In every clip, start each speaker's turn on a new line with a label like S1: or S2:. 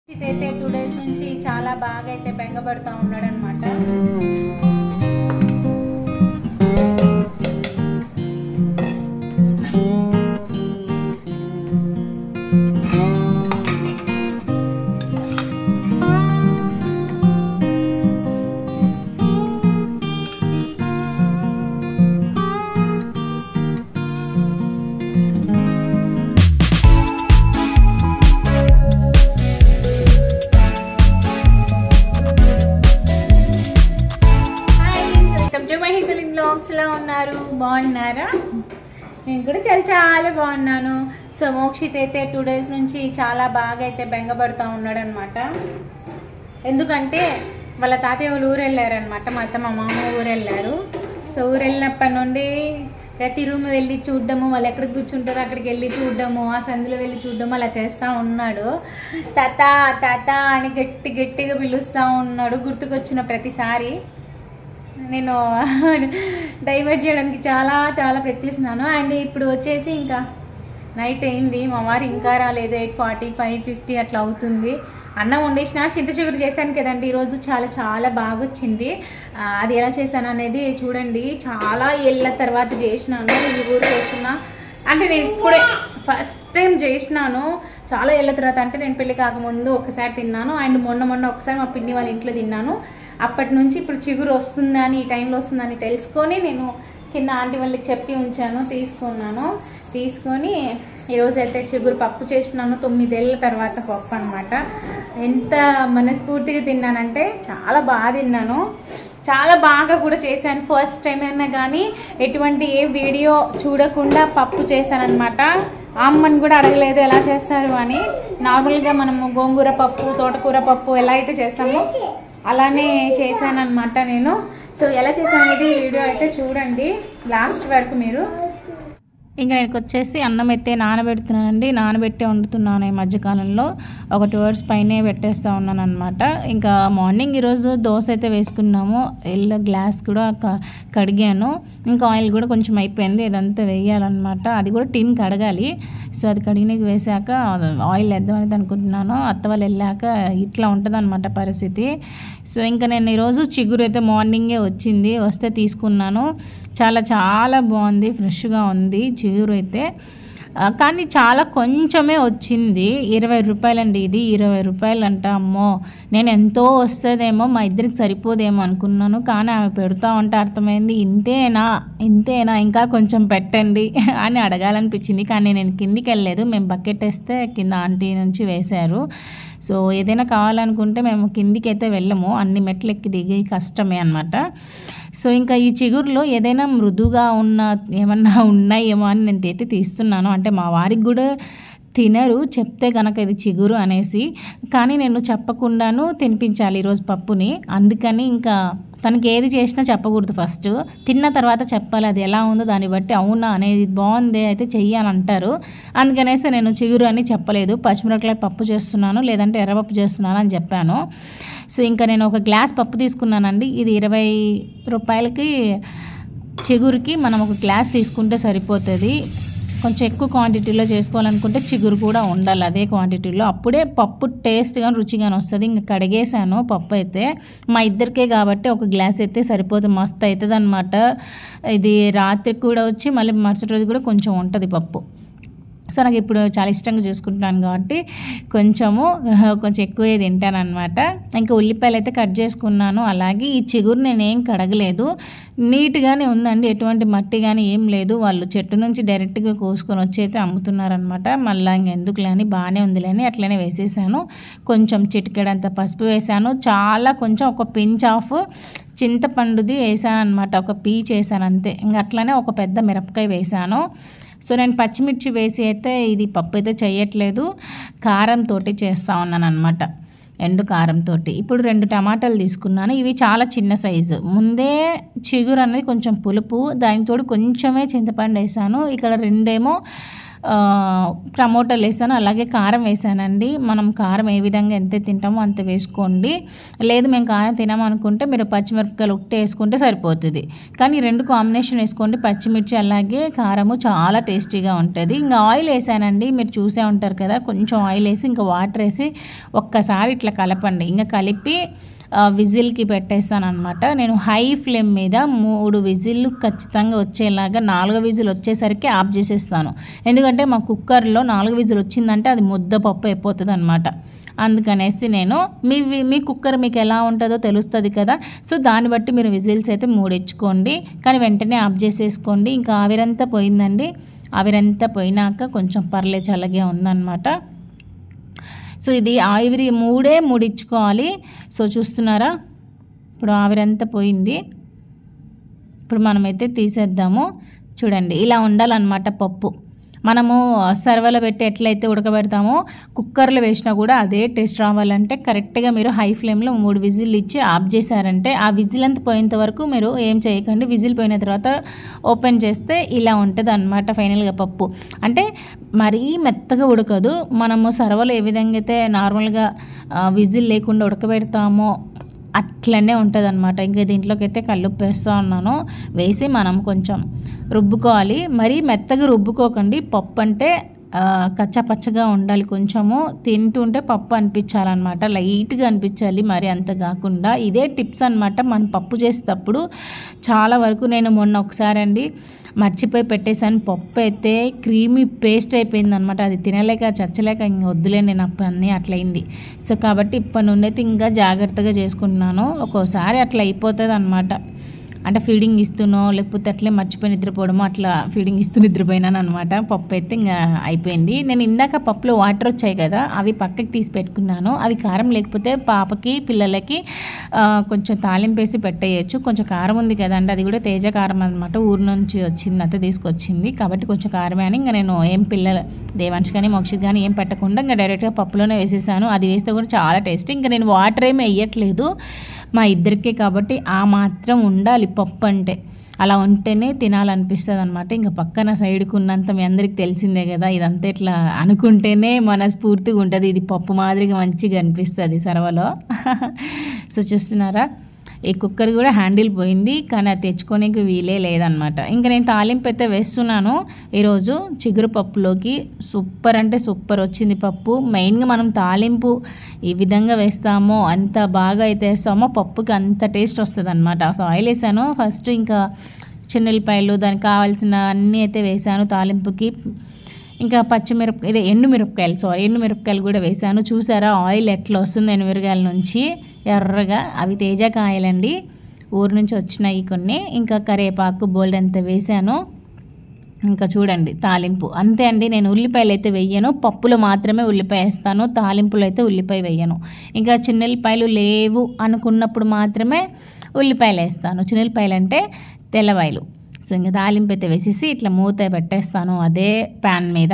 S1: ఇదైతే 2 డేస్ నుంచి చాలా బాగా అయితే బెంగపడుతూ ఉన్నాడు అనమాట. ఎలా ఉన్నారు, బాగున్నారా? నేను కూడా చాలా బాగున్నాను. సో మోక్షిత్ అయితే 2 డేస్ నుంచి చాలా బాగా అయితే బెంగపడుతూ ఉన్నాడు అనమాట. ఎందుకంటే వాళ్ళ తాతయ్య వాళ్ళు ఊరు వెళ్ళారనమాట. మా అత్త మా మామ ఊరు వెళ్ళారు. సో ఊరు వెళ్ళినప్పటి నుండి ప్రతి రూమ్ వెళ్ళి చూడడము, వాళ్ళు ఎక్కడికి కూర్చుంటారో అక్కడికి వెళ్ళి చూడడము, ఆ సందులో వెళ్ళి చూడడము అలా చేస్తూ ఉన్నాడు. తాత తాత అని గట్టిగా పిలుస్తూ ఉన్నాడు. గుర్తుకొచ్చిన ప్రతిసారి నేను డైవర్ట్ చేయడానికి చాలా ప్రయత్నిస్తున్నాను. అండ్ ఇప్పుడు వచ్చేసి ఇంకా నైట్ అయింది, మా వారు ఇంకా రాలేదు. 8:45, 50 అట్లా అవుతుంది. అన్నం వండేసిన, చింత చిగురు చేశాను కదండి ఈరోజు. చాలా బాగా వచ్చింది. అది ఎలా చేశాను అనేది చూడండి. చాలా ఏళ్ళ తర్వాత చేసినాను ఈ ఊరు చేస్తున్నా. అంటే నేను ఇప్పుడే ఫస్ట్ టైం చేసినాను చాలా ఏళ్ళ తర్వాత. అంటే నేను పెళ్లి కాకముందు ఒకసారి తిన్నాను. అండ్ మొన్న ఒకసారి మా పిన్ని వాళ్ళ ఇంట్లో తిన్నాను. అప్పటి నుంచి ఇప్పుడు చిగురు వస్తుందని, ఈ టైంలో వస్తుందని తెలుసుకొని నేను కింద ఆంటీ వాళ్ళకి చెప్పి ఉంచాను. తీసుకొని ఈరోజు అయితే చిగురు పప్పు చేసినాను. 9 ఏళ్ళ తర్వాత పప్పు అనమాట. ఎంత మనస్ఫూర్తిగా తిన్నానంటే చాలా బాగా తిన్నాను. చాలా బాగా కూడా చేశాను. ఫస్ట్ టైం అయినా కానీ ఎటువంటి ఏ వీడియో చూడకుండా పప్పు చేశానమాట. అమ్మని కూడా అడగలేదు ఎలా చేస్తారు అని. నార్మల్గా మనము గోంగూర పప్పు, తోటకూర పప్పు ఎలా అయితే చేస్తామో అలానే చేశానమాట నేను. సో ఎలా చేశాను అనేది వీడియో అయితే చూడండి లాస్ట్ వరకు మీరు. ఇంకా నేను వచ్చేసి అన్నం అయితే నానబెడుతున్నానండి. నానబెట్టే వండుతున్నాను ఈ మధ్యకాలంలో. ఒక 2 hours పైనే పెట్టేస్తూ ఉన్నాను అనమాట. ఇంకా మార్నింగ్ ఈరోజు దోశ అయితే వేసుకున్నాము. గ్లాస్ కూడా కడిగాను. ఇంకా ఆయిల్ కూడా కొంచెం అయిపోయింది. ఇదంతా వేయాలన్నమాట. అది కూడా టిన్ కడగాలి. సో అది కడిగినకి వేసాక ఆయిల్ వేద్దామని అనుకుంటున్నాను. అత్త వాళ్ళు వెళ్ళాక ఇట్లా ఉంటుంది అనమాట పరిస్థితి. సో ఇంకా నేను ఈరోజు చిగురు అయితే మార్నింగే వచ్చింది, వస్తే తీసుకున్నాను. చాలా బాగుంది, ఫ్రెష్గా ఉంది చిగురు అయితే. కానీ చాలా కొంచెమే వచ్చింది. 20 రూపాయలండి ఇది. 20 రూపాయలు అంట. అమ్మో, నేను ఎంతో వస్తుందేమో, మా ఇద్దరికి సరిపోదేమో అనుకున్నాను. కానీ ఆమె పెడతా ఉంటే అర్థమైంది ఇంతేనా ఇంకా కొంచెం పెట్టండి అని అడగాలనిపించింది. కానీ నేను కిందికి వెళ్ళలేదు. మేము బకెట్ వేస్తే కింద ఆంటీ నుంచి వేశారు. సో ఏదైనా కావాలనుకుంటే మేము కిందికి అయితే వెళ్ళము. అన్ని మెట్లు ఎక్కి దిగి కష్టమే అనమాట. సో ఇంకా ఈ చిగురులో ఏదైనా మృదుగా ఏమన్నా ఉన్నాయేమో అని నేను అయితే తీస్తున్నాను. అంటే మా వారికి కూడా తినరు చెప్తే కనుక ఇది చిగురు అనేసి. కానీ నేను చెప్పకుండాను తినిపించాలి ఈరోజు పప్పుని. అందుకని ఇంకా తనకి ఏది చేసినా చెప్పకూడదు. ఫస్ట్ తిన్న తర్వాత చెప్పాలి. అది ఎలా ఉందో దాన్ని బట్టి అవునా అనేది బాగుంది అయితే చెయ్యాలంటారు. అందుకనేసి నేను చిగురు అని చెప్పలేదు. పచ్చిమిరపకాయ పప్పు చేస్తున్నాను, లేదంటే ఎర్రపప్పు చేస్తున్నాను అని చెప్పాను. సో ఇంకా నేను ఒక గ్లాస్ పప్పు తీసుకున్నానండి. ఇది 20 రూపాయలకి చిగురుకి మనం ఒక గ్లాస్ తీసుకుంటే సరిపోతుంది. కొంచెం ఎక్కువ క్వాంటిటీలో చేసుకోవాలనుకుంటే చిగురు కూడా ఉండాలి అదే క్వాంటిటీలో. అప్పుడే పప్పు టేస్ట్గా రుచిగానే వస్తుంది. ఇంకా కడిగేసాను పప్పు అయితే. మా ఇద్దరికే కాబట్టి ఒక గ్లాస్ అయితే సరిపోతుంది. మస్తు అవుతుంది అనమాట. ఇది రాత్రికి కూడా వచ్చి మళ్ళీ మరుసటి రోజు కూడా కొంచెం ఉంటుంది పప్పు. సో నాకు ఇప్పుడు చాలా ఇష్టంగా చేసుకుంటున్నాను కాబట్టి కొంచెం ఎక్కువే తింటాను అనమాట. ఇంకా ఉల్లిపాయలు అయితే కట్ చేసుకున్నాను. అలాగే ఈ చిగురు నేనేం కడగలేదు, నీట్గానే ఉందండి. ఎటువంటి మట్టి కానీ ఏం లేదు. వాళ్ళు చెట్టు నుంచి డైరెక్ట్గా కోసుకొని వచ్చి అయితే అమ్ముతున్నారనమాట. మళ్ళీ ఇంకెందుకులే అని బాగానే ఉందిలేని అట్లనే వేసేసాను. కొంచెం చిటికెడంత పసుపు వేసాను. కొంచెం ఒక పించ్ ఆఫ్ చింతపండుది వేసాను అనమాట. ఒక పీచ్ వేసాను అంతే. ఇంకా అట్లనే ఒక పెద్ద మిరపకాయ వేసాను. సో నేను పచ్చిమిర్చి వేసి అయితే ఇది పప్పు అయితే చేయట్లేదు, కారంతో చేస్తూ ఉన్నాను అనమాట, ఎండు కారంతో. ఇప్పుడు 2 టమాటాలు తీసుకున్నాను. ఇవి చాలా చిన్న సైజు. ముందే చిగురు అనేది కొంచెం పులుపు, దానితోడు కొంచెమే చింతపండు వేసాను. ఇక్కడ 2 ఏమో టమోటాలు వేసాను, అలాగే కారం వేసానండి. మనం కారం ఏ విధంగా ఎంత తింటామో అంత వేసుకోండి. లేదు మేము కారం తినామనుకుంటే మీరు పచ్చిమిరపకాయలు ఒకటే వేసుకుంటే సరిపోతుంది. కానీ 2 కాంబినేషన్ వేసుకోండి, పచ్చిమిర్చి అలాగే కారము చాలా టేస్టీగా ఉంటుంది. ఇంకా ఆయిల్ వేసానండి, మీరు చూసే ఉంటారు కదా. కొంచెం ఆయిల్ వేసి ఇంకా వాటర్ వేసి ఒక్కసారి ఇట్లా కలపండి. ఇంకా కలిపి విజిల్కి పెట్టేస్తాను అనమాట. నేను హై ఫ్లేమ్ మీద 3 విజిల్లు ఖచ్చితంగా వచ్చేలాగా, 4 విజిల్ వచ్చేసరికి ఆఫ్ చేసేస్తాను. ఎందుకంటే మా కుక్కర్లో 4 విజిల్ వచ్చిందంటే అది ముద్దపప్పు అయిపోతుంది అనమాట. అందుకనేసి నేను మీ కుక్కర్ మీకు ఎలా ఉంటుందో తెలుస్తుంది కదా. సో దాన్ని బట్టి మీరు విజిల్స్ అయితే 3 ఇచ్చుకోండి, కానీ వెంటనే ఆఫ్ చేసేసుకోండి. ఇంకా ఆవిరంతా పోయిందండి. ఆవిరంతా పోయినాక కొంచెం పర్లే చల్లగా ఉందన్నమాట. సో ఇది ఆవిరి 3 ఇచ్చుకోవాలి. సో చూస్తున్నారా, ఇప్పుడు ఆవిరంతా పోయింది. ఇప్పుడు మనమైతే తీసేద్దాము. చూడండి, ఇలా ఉండాలన్నమాట పప్పు. మనము సర్వలో పెట్టి ఎట్లయితే ఉడకబెడతామో కుక్కర్లో వేసినా కూడా అదే టేస్ట్ రావాలంటే కరెక్ట్గా మీరు హై ఫ్లేమ్లో 3 విజిల్ ఇచ్చి ఆఫ్ చేశారంటే, ఆ విజిల్ అంతా పోయేంత వరకు మీరు ఏం చేయకండి. విజిల్ పోయిన తర్వాత ఓపెన్ చేస్తే ఇలా ఉంటుంది అన్నమాట ఫైనల్గా పప్పు. అంటే మరీ మెత్తగా ఉడకదు. మనము సర్వలో ఏ విధంగా అయితే నార్మల్గా విజిల్ లేకుండా ఉడకబెడతామో అట్లనే ఉంటుంది అనమాట. ఇంకా దీంట్లోకి అయితే కల్లుప్పు వేస్తూ ఉన్నాను. వేసి మనం కొంచెం రుబ్బుకోవాలి. మరీ మెత్తగా రుబ్బుకోకండి. పప్పు అంటే కచ్చపచ్చగా ఉండాలి, కొంచెము తింటుంటే పప్పు అనిపించాలన్నమాట, లైట్గా అనిపించాలి, మరి అంత కాకుండా. ఇదే టిప్స్ అనమాట మనం పప్పు చేసేటప్పుడు. చాలా వరకు నేను మొన్న ఒకసారి అండి మర్చిపోయి పెట్టేశాను. పప్పు అయితే క్రీమీ పేస్ట్ అయిపోయింది అనమాట. అది తినలేక చచ్చలేక ఇంక వద్దులే నేను అన్నీ అట్లయింది. సో కాబట్టి ఇప్పటి నుండి అయితే ఇంకా జాగ్రత్తగా చేసుకుంటున్నాను. ఒక్కోసారి అట్లా అయిపోతుంది అనమాట. అంటే ఫీడింగ్ ఇస్తునో లేకపోతే అట్లే మర్చిపోయి నిద్రపోవడమో, అట్లా ఫీడింగ్ ఇస్తూ నిద్రపోయినాను అనమాట. పప్పు అయితే ఇంకా అయిపోయింది. నేను ఇందాక పప్పులో వాటర్ వచ్చాయి కదా, అవి పక్కకి తీసి పెట్టుకున్నాను. అవి కారం లేకపోతే పాపకి పిల్లలకి కొంచెం తాలింపు వేసి పెట్టేయచ్చు. కొంచెం కారం ఉంది కదండి, అది కూడా తేజ కారం అనమాట, ఊరు నుంచి వచ్చింది, అత్త తీసుకొచ్చింది కాబట్టి కొంచెం కారమే అని ఇంకా నేను ఏం పిల్లలు దేవాంశ్ కానీ మోక్షిత్ కానీ ఏం పెట్టకుండా ఇంకా డైరెక్ట్గా పప్పులోనే వేసేసాను. అది వేస్తే కూడా చాలా టేస్టీ. ఇంకా నేను వాటర్ ఏమి వేయట్లేదు, మా ఇద్దరికే కాబట్టి ఆ మాత్రం ఉండాలి పప్పు అంటే. అలా ఉంటేనే తినాలనిపిస్తుంది అనమాట. ఇంకా పక్కన సైడ్కి ఉన్నంత మీ అందరికి తెలిసిందే కదా, ఇదంతా ఇట్లా అనుకుంటేనే మనస్ఫూర్తిగా ఉంటుంది. ఇది పప్పు మాదిరిగా మంచిగా అనిపిస్తుంది సర్వలో. సో చూస్తున్నారా, ఈ కుక్కర్ కూడా హ్యాండిల్ పోయింది, కానీ అది తెచ్చుకోనికి వీలే లేదనమాట. ఇంకా నేను తాలింపు అయితే వేస్తున్నాను ఈరోజు చిగురు పప్పులోకి. సూపర్ అంటే సూపర్ వచ్చింది పప్పు. మెయిన్గా మనం తాలింపు ఈ విధంగా వేస్తామో, అంత బాగా అయితే వేస్తామో పప్పుకి అంత టేస్ట్ వస్తుంది అనమాట. సో ఆయిల్ వేసాను ఫస్ట్, ఇంకా చిన్నెల్లిపాయలు దానికి కావాల్సిన అన్నీ అయితే వేసాను తాలింపుకి. ఇంకా ఇదే ఎండుమిరపకాయలు కూడా వేసాను. చూసారా ఆయిల్ ఎట్లా వస్తుంది ఎండుమిరపకాయల నుంచి ఎర్రగా. అవి తేజ కాయలండి, ఊరు నుంచి వచ్చినాయి కొన్ని. ఇంకా కరివేపాకు బోల్డ్ అంత వేసాను. ఇంకా చూడండి తాలింపు అంతే అండి. నేను ఉల్లిపాయలు అయితే వేయను, పప్పులో మాత్రమే ఉల్లిపాయ వేస్తాను, తాలింపులో అయితే ఉల్లిపాయ వేయను. ఇంకా చిన్నెల్లిపాయలు లేవు అనుకున్నప్పుడు మాత్రమే ఉల్లిపాయలు వేస్తాను. చిన్నెల్లిపాయలు అంటే తెల్లవాయలు. సో ఇంకా తాలింపు అయితే వేసేసి ఇట్లా మూత పెట్టేస్తాను అదే ప్యాన్ మీద.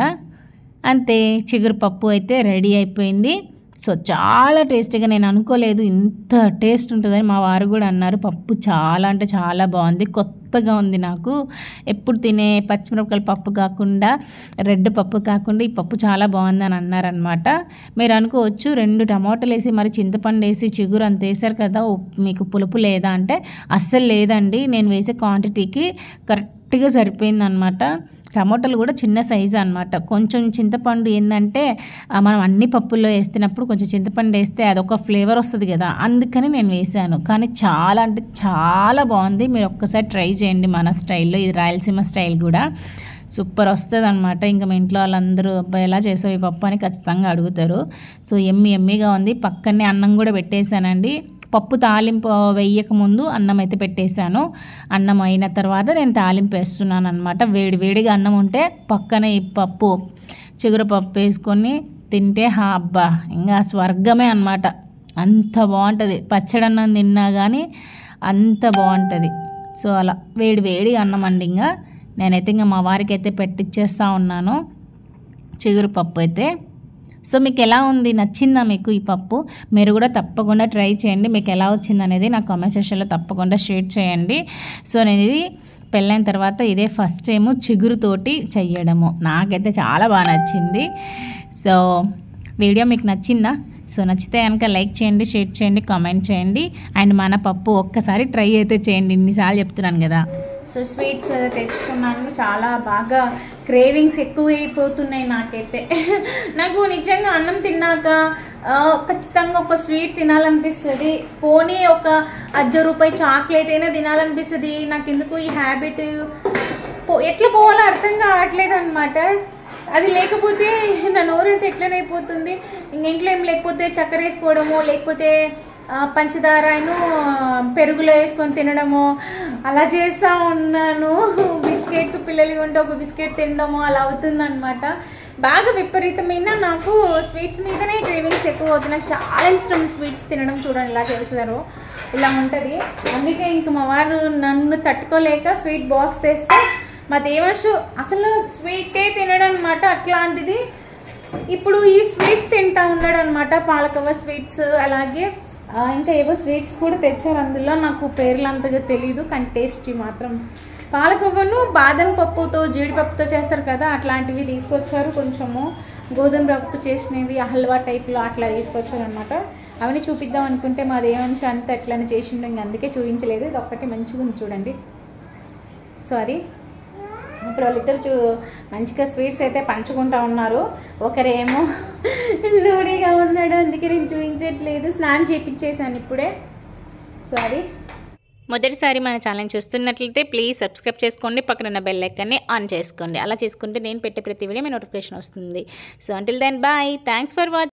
S1: అంతే, చిగురు పప్పు అయితే రెడీ అయిపోయింది. సో చాలా టేస్టీగా, నేను అనుకోలేదు ఇంత టేస్ట్ ఉంటుందని. మా వారు కూడా అన్నారు పప్పు చాలా అంటే చాలా బాగుంది, కొత్తగా ఉంది నాకు. ఎప్పుడు తినే పచ్చిమిరపకాయల పప్పు కాకుండా, రెడ్ పప్పు కాకుండా ఈ పప్పు చాలా బాగుందని అన్నారనమాట. మీరు అనుకోవచ్చు 2 టమాటాలు వేసి మరి చింతపండు వేసి చిగురు అంత వేసారు కదా, మీకు పులుపు లేదా అంటే అస్సలు లేదండి. నేను వేసే క్వాంటిటీకి కరెక్ట్గా సరిపోయిందనమాట. టమాటాలు కూడా చిన్న సైజు అనమాట. కొంచెం చింతపండు ఏంటంటే మనం అన్ని పప్పుల్లో వేస్తున్నప్పుడు కొంచెం చింతపండు వేస్తే అదొక ఫ్లేవర్ వస్తుంది కదా, అందుకని నేను వేసాను. కానీ చాలా అంటే చాలా బాగుంది. మీరు ఒక్కసారి ట్రై చేయండి మన స్టైల్లో. ఇది రాయలసీమ స్టైల్ కూడా సూపర్ వస్తుంది అనమాట. ఇంకా మా ఇంట్లో వాళ్ళందరూ అబ్బాయి ఎలా చేసావు ఈ పప్పు అని ఖచ్చితంగా అడుగుతారు. సో ఎమ్మీగా ఉంది. పక్కనే అన్నం కూడా పెట్టేశానండి. పప్పు తాలింపు వేయకముందు అన్నం అయితే పెట్టేశాను. అన్నం అయిన తర్వాత నేను తాలింపు వేస్తున్నాను అనమాట. వేడిగా అన్నం ఉంటే పక్కన ఈ పప్పు చిగురు పప్పు వేసుకొని తింటే అబ్బా ఇంకా స్వర్గమే అనమాట. అంత బాగుంటుంది. పచ్చడి అన్నం తిన్నా కానీ అంత బాగుంటుంది. సో అలా వేడి అన్నం అండి. ఇంకా నేనైతే ఇంకా మా వారికి అయితే పెట్టిచ్చేస్తూ ఉన్నాను చిగురు పప్పు అయితే. సో మీకు ఎలా ఉంది, నచ్చిందా మీకు ఈ పప్పు? మీరు కూడా తప్పకుండా ట్రై చేయండి. మీకు ఎలా వచ్చింది అనేది నా కామెంట్ సెక్షన్లో తప్పకుండా షేర్ చేయండి. సో నేను ఇది
S2: పెళ్ళైన తర్వాత ఇదే ఫస్ట్ టైము చిగురుతోటి చెయ్యడము. నాకైతే చాలా బాగా నచ్చింది. సో వీడియో మీకు నచ్చిందా? సో నచ్చితే కనుక లైక్ చేయండి, షేర్ చేయండి, కామెంట్ చేయండి. అండ్ మన పప్పు ఒక్కసారి ట్రై అయితే చేయండి, ఇన్నిసార్లు చెప్తున్నాను కదా.
S1: సో స్వీట్స్ తెచ్చుకున్నాను. చాలా బాగా క్రేవింగ్స్ ఎక్కువ అయిపోతున్నాయి నాకైతే. నాకు నిజంగా అన్నం తిన్నాక ఖచ్చితంగా ఒక స్వీట్ తినాలనిపిస్తుంది. పోనీ ఒక ₹10 చాక్లెట్ అయినా తినాలనిపిస్తుంది. నాకు ఎందుకు ఈ హ్యాబిట్ ఎట్లా పోవాలో అర్థం కావట్లేదు అనమాట. అది లేకపోతే నా నోరైతే ఎట్లనైపోతుంది. ఇంట్లో ఏం లేకపోతే చక్కెర వేసుకోవడము, లేకపోతే పంచదారను పెరుగులో వేసుకొని తినడము అలా చేస్తూ ఉన్నాను. బిస్కెట్స్ పిల్లలు ఉంటే ఒక బిస్కెట్ తినడము అలా అవుతుందన్నమాట. బాగా విపరీతమైన నాకు స్వీట్స్ మీదనే క్రేవింగ్స్ ఎక్కువ అవుతుంది. నాకు చాలా ఇష్టం స్వీట్స్ తినడం. చూడండి ఇలా చేస్తారు, ఇలా ఉంటుంది. అందుకే ఇంక మా వారు నన్ను తట్టుకోలేక స్వీట్ బాక్స్ తెస్తే మా దేవర్షు అసలు స్వీటే తినడం అనమాట. అట్లాంటిది ఇప్పుడు ఈ స్వీట్స్ తింటా ఉన్నాడు అనమాట. పాలకోవా స్వీట్స్, అలాగే ఇంకా ఏవో స్వీట్స్ కూడా తెచ్చారు. అందులో నాకు పేర్లు అంతగా తెలీదు, కానీ టేస్టీ మాత్రం. పాలకోవాను బాదం పప్పుతో జీడిపప్పుతో చేస్తారు కదా, అట్లాంటివి తీసుకొచ్చారు. కొంచెము గోధుమ రవ్వతో చేసినవి హల్వా టైప్లో అట్లా తీసుకొచ్చారు అనమాట. అవన్నీ చూపిద్దాం అనుకుంటే మాది ఏమంచి అంత ఎట్లనే చేసిండో, ఇంక అందుకే చూపించలేదు. ఇది ఒక్కటి మంచిగా ఉంది చూడండి. సారీ, ఇప్పుడు వాళ్ళిద్దరు మంచిగా స్వీట్స్ అయితే పంచుకుంటా ఉన్నారు. ఒకరేమో నూనెగా ఉన్నాడు, అందుకే నేను చూపించట్లేదు. స్నానం చేయించేసాను ఇప్పుడే. సారీ.
S2: మొదటిసారి మన ఛానల్ చూస్తున్నట్లయితే ప్లీజ్ సబ్స్క్రైబ్ చేసుకోండి, పక్కన ఉన్న బెల్ ఐకాన్ని ఆన్ చేసుకోండి. అలా చేసుకుంటే నేను పెట్టే ప్రతి వీడియో మీ నోటిఫికేషన్ వస్తుంది. So until then bye, thanks for watching.